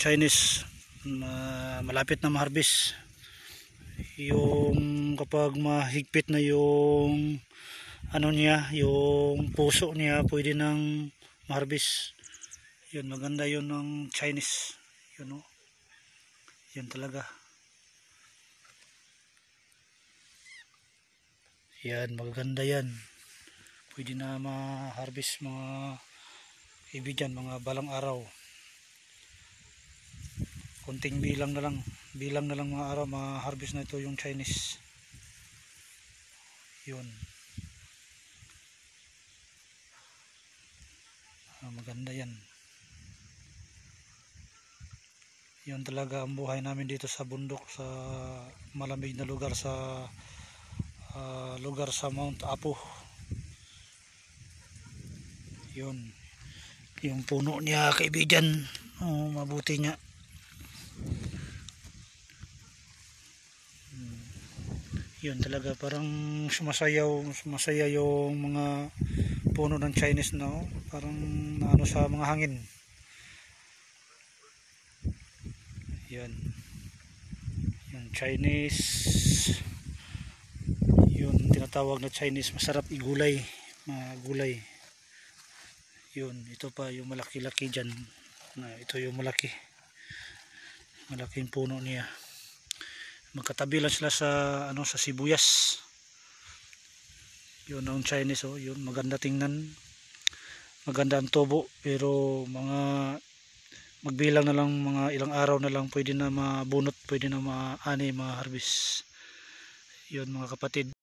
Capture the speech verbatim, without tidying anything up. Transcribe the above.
Chinese ma malapit na ma-harvest. Yung kapag mahigpit na yung ano niya, yung puso niya, pwede nang ma-harvest. Yun, maganda yun ng Chinese. Yun, oh. Yan talaga. Yan, magaganda yan. Pwede na ma-harvest mga kaibigan, mga balang araw. Konting bilang na lang, bilang na lang mga araw, ma-harvest na ito yung Chinese. Yun. Ah, maganda yan. Yun talaga ang buhay namin dito sa bundok, sa malamig na lugar, sa uh, lugar sa Mount Apo. Yun. Yung puno niya kaibigan, oh, mabuti niya. Yun talaga, parang sumasayaw, sumasaya yung mga puno ng Chinese na, no? Parang ano sa mga hangin. Yun. Yung Chinese, yun tinatawag na Chinese, masarap igulay, mga gulay. Yun, ito pa yung malaki-laki dyan. Ito yung malaki. Malaking puno niya. Magkatabi lang sila sa ano, sa sibuyas. Yun ang Chinese, oh, yun maganda tingnan. Maganda ang tubo, pero mga magbilang na lang, mga ilang araw na lang pwede na mabunot, pwede na maani, ma-harvest. Yun mga kapatid.